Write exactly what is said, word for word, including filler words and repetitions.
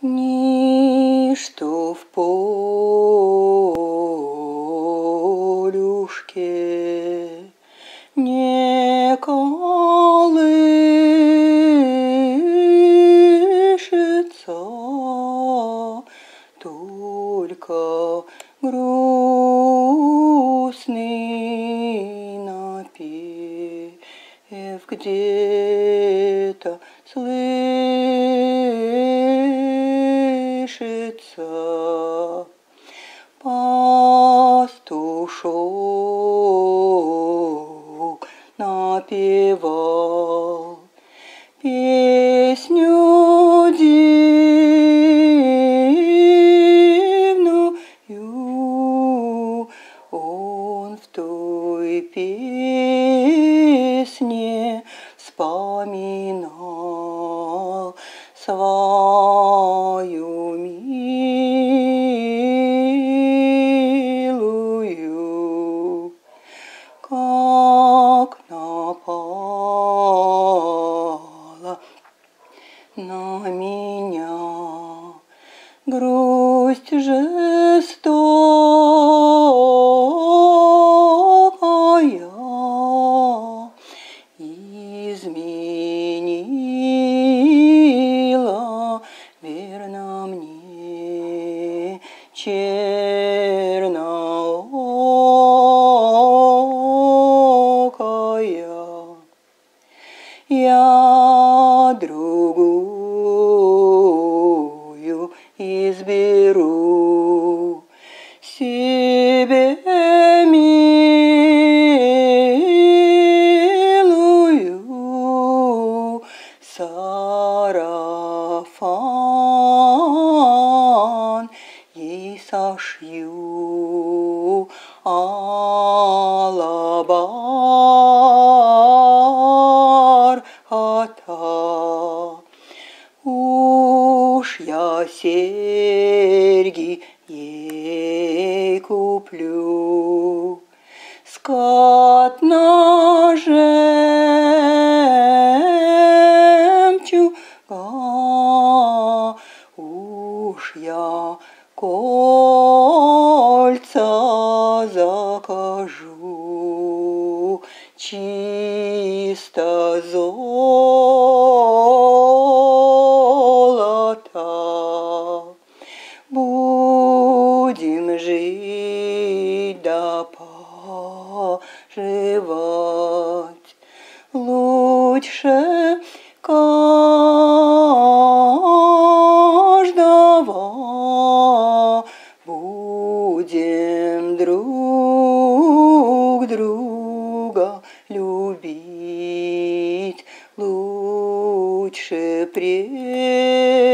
Ничто в полюшке не колышется, только грустный напев где-то слышится. Пастушок напевал песню дивную, он в той песне вспоминал свою милую, как напала на меня грусть жестокая, изменила верно мне черноокая. Я другую изберу себе милую, сарафан ей сошью алабархата. Уж я серьги ей куплю, скат на жемчуга. Уж я кольца закажу чисто золота. Будем жить да поживать лучше каждого. Будем друг друга любить лучше прежде.